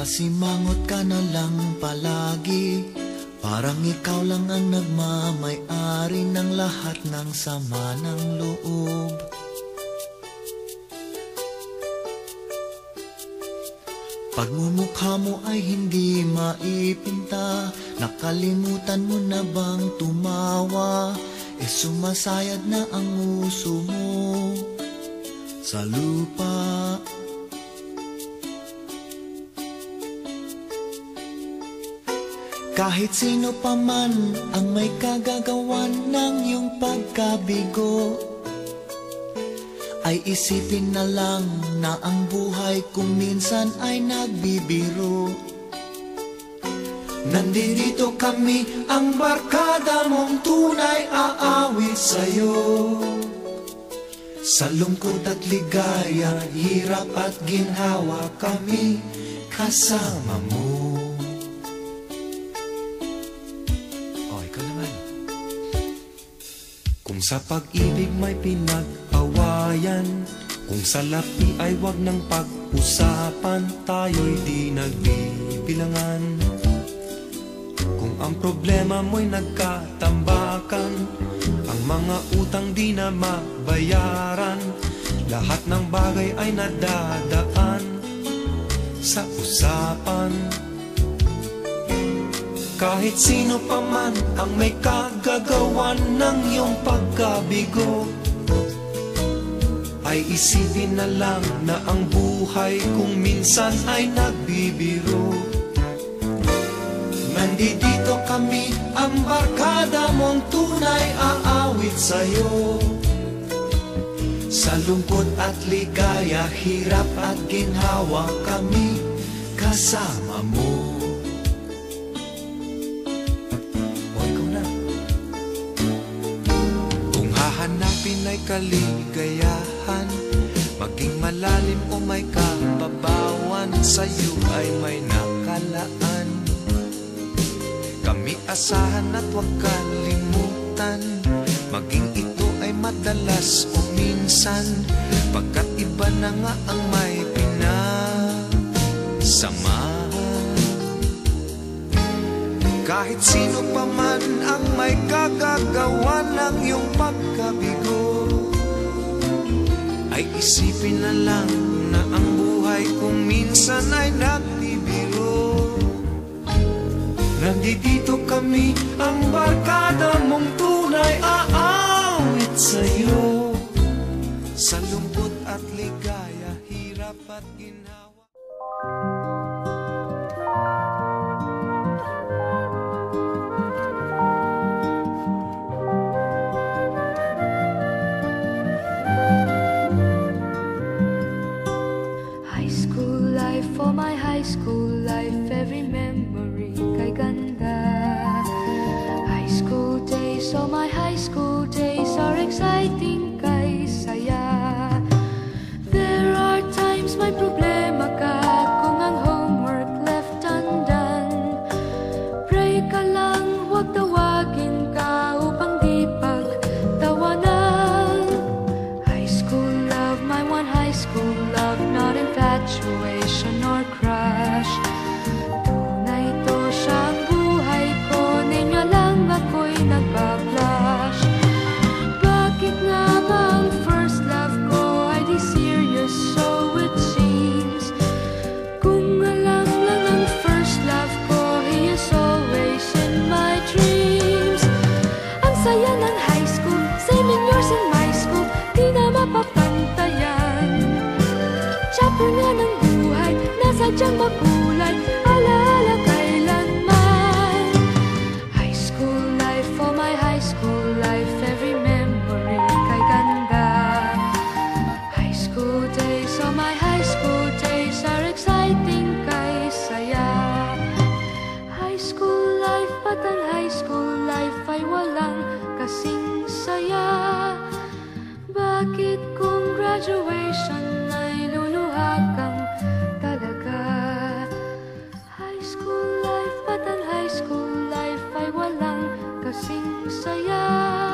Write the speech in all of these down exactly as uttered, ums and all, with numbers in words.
Pasimangot ka na lang palagi, parang ikaw lang ang nagmamay-ari ng lahat ng sama ng loob. Pagmumukha mo ay hindi maipinta, nakalimutan mo na bang tumawa? E sumasayad na ang uso mo sa lupa. Kahit sino pa man ang may kagagawan ng iyong pagkabigo, ay isipin na lang na ang buhay kung minsan ay nagbibiro. Nandito kami, ang barkada mong tunay aawit sa'yo. Sa lungkot at ligaya, hirap at ginhawa, kami kasama mo. O, ikaw naman. Kung sa pag-ibig may pinag-awayan, kung sa lapi ay wag ng pag-usapan, tayo'y di nagbibilangan. Ang problema mo'y nagkatambakan, ang mga utang di na mabayaran, lahat ng bagay ay nadadaan sa usapan. Kahit sino pa man ang may kagagawan ng iyong pagkabigo, ay isipin na lang na ang buhay kung minsan ay nagbibiro. Nandito kami, ang barkada mong tunay aawit sa'yo. Sa lungkot at ligaya, hirap at ginhawa, kami kasama mo. O, ikaw na. Kung hahanapin ay kaligayahan, maging malalim o may kababawan, sa'yo ay may nakalaan. Kami asahan at huwag kalimutan, maging ito ay madalas o minsan, pagkat iba na nga ang may pinasamahan. Kahit sino pa man ang may kagagawa ng iyong pagkabigo, ay isipin na lang na ang buhay kung minsan ay nagbibiro. Nandito kami, ang barkada mong tunay aawit sa'yo. Sa lungkot at ligaya, hirap at ginhawa. High school life, for my high school life, every memory kay ganda. High school days, oh my high school days are exciting kay saya. There are times may problema ka kung ang homework left undone. Pray ka lang, huwag tawagin ka upang di pagtawanan. High school love, my one high school love, not infatuation or crush. Tunay to siyang buhay ko, ninyo lang ako'y nagbablush. Bakit nga ba ang first love ko ay di serious, so it seems? Kung alam lang ang first love ko, he is always in my dreams. Ang saya ng high school, same in yours in my school, di na mapapantayan. Chapter nga ng buhay, nasadyang makulay, alaala kailanman. High school life, for my high school life, every memory kay ganda. High school days, oh my high school days are exciting kay saya. High school life, but ang high school life ay walang kasing saya. Bakit kung graduation ay luluha kang talaga? High school life, but ang high school life ay walang kasing saya.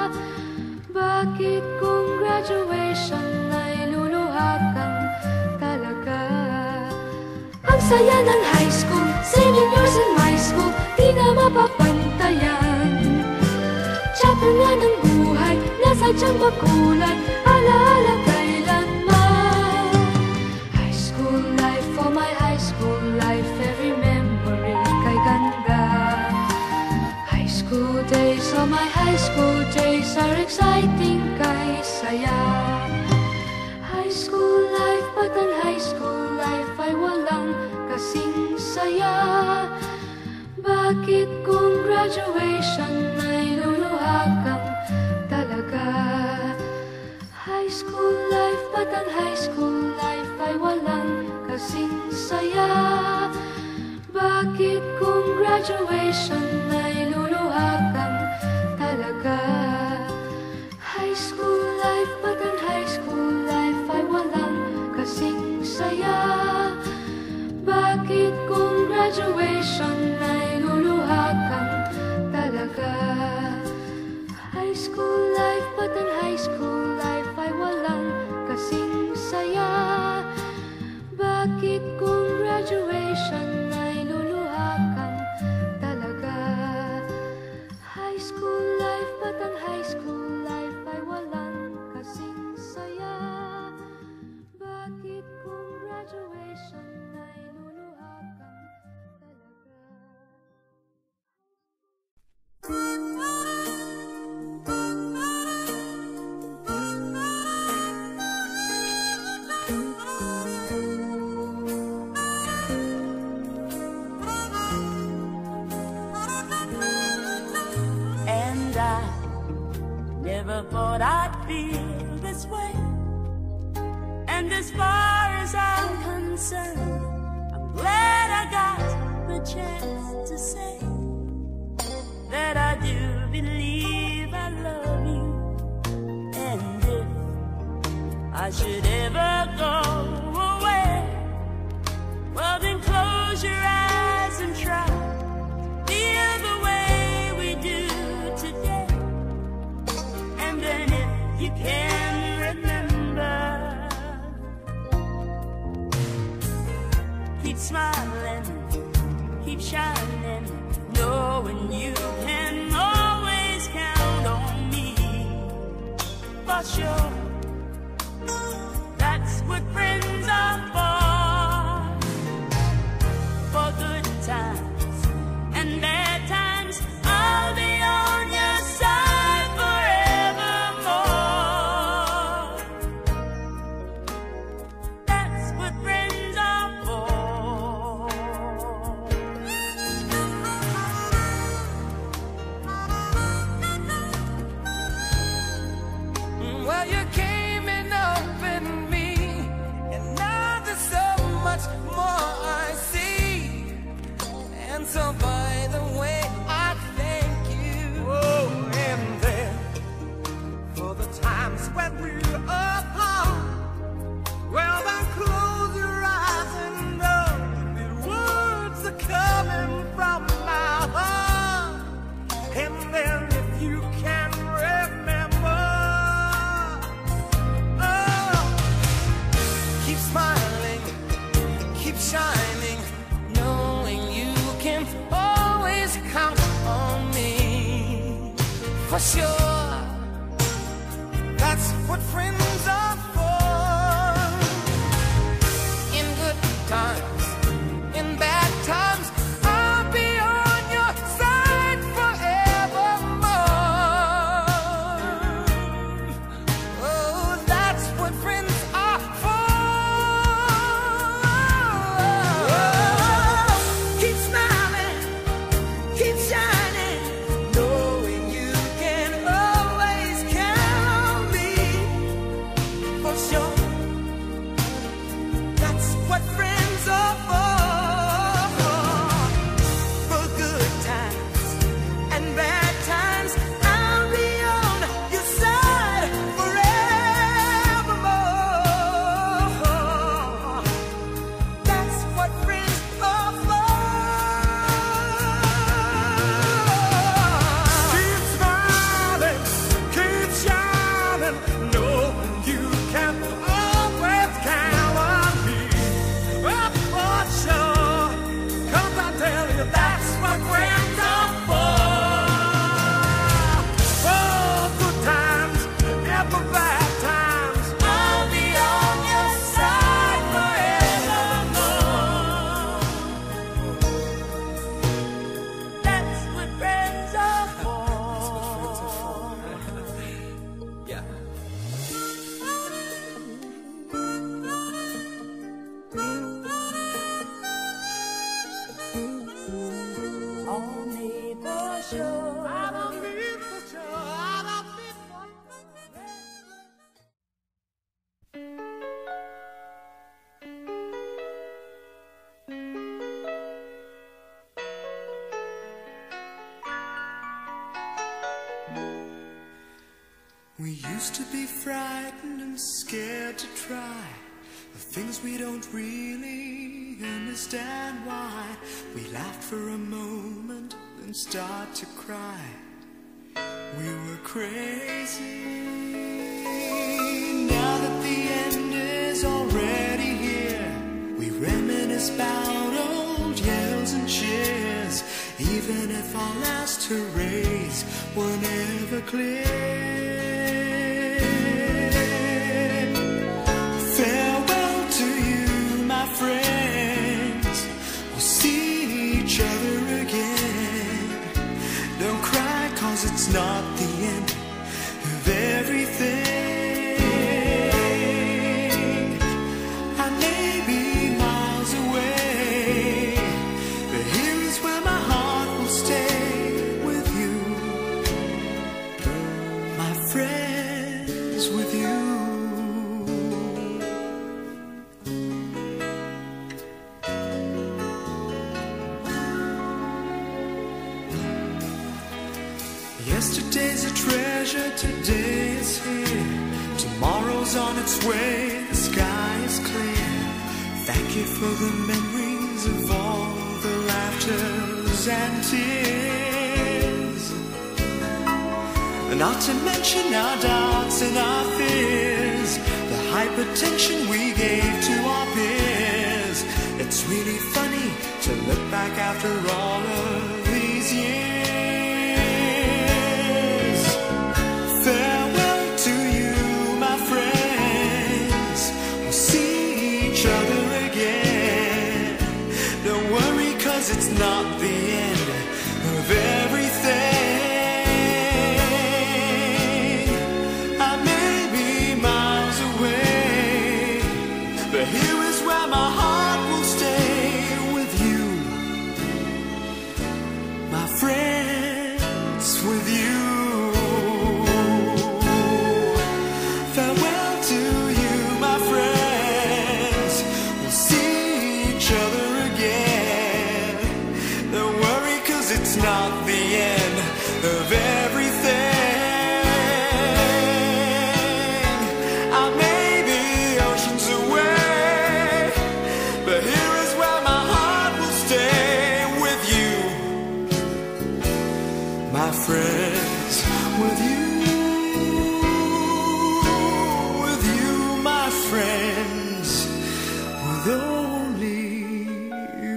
Bakit kung graduation ay luluha kang talaga? Ang saya ng high school, seven years in my school, di na mapapantayan. Chapter nga ng buhay, nasa tiyang makulay, alaala kailanman. High school life, for my high school life, every memory kay ganda. High school days, oh my high school days are exciting kay saya. High school life, but ang high school life ay walang kasing saya. Bakit kung graduation ay luluha kang talaga? High school life, but ang high school life ay walang kasing saya. Bakit kung graduation ay luluha kang talaga? High school life, but ang high school life ay walang kasing saya. Bakit kung graduation ay luluha kang talaga? High school life, but ang high school life ay walang kasing saya. Bakit kung graduation ay luluha kang talaga? High school life, but ang high school life ay walang kasing saya. Bakit kung graduation ay luluha kang talaga? And I never thought I'd feel this way. And as far as I'm concerned, I'm glad I got the chance to say that I do believe I love you. And if I should ever go away, well then close your eyes and try feel the way we do today. And then if you can remember, keep smiling, keep shining, knowing you can always count on me. For sure, that's what friends are for. For good times and bad times, I'll be on your side forevermore. That's what friends are for. Well, you came in up in me, and now there's so much more I see. And so by the way, I thank you. Oh, and then for the times when we were apart, well then close your eyes and know the words are coming from my heart. And then if you can remember, oh, keep smiling, keep shining, knowing you can always count on me. For sure, that's what friends are for. In good times, in bad times, I'll be on your side forevermore. Oh, that's what friends are for. Keep smiling, keep shining, knowing you can always count on me. used to be frightened and scared to try the things we don't really understand why. We laughed for a moment, then start to cry. We were crazy. Now that the end is already here, we reminisce about old yells and cheers, even if our last hurrays were never clear. Farewell to you, my friends. We'll see each other again. Don't cry, cause it's not the end of everything. I may be miles away, but here is where my heart will stay with you, my friends, with you. Yesterday's a treasure, today is here. Tomorrow's on its way, the sky is clear. Thank you for the memories of all the laughters and tears, not to mention our doubts and our fears, the hypertension we gave to our peers. It's really funny to look back after all of these years. It's not the end of everything. I may be miles away, but here is where my heart will stay with you, my friends, with you. Farewell to you, my friends. We'll see each other again. It's not the end of everything. I may be oceans away, but here is where my heart will stay with you, my friends, with you, with you, my friends, with only you.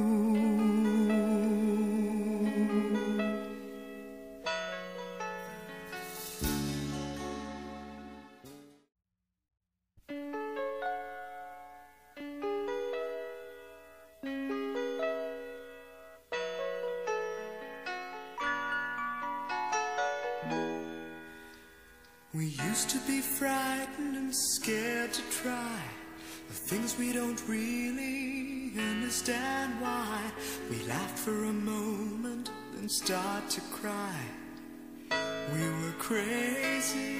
We used to be frightened and scared to try the things we don't really understand why. We laughed for a moment, then start to cry. We were crazy.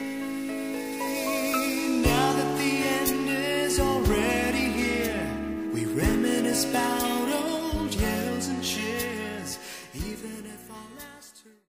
Now that the end is already here, we reminisce about old yells and cheers, even if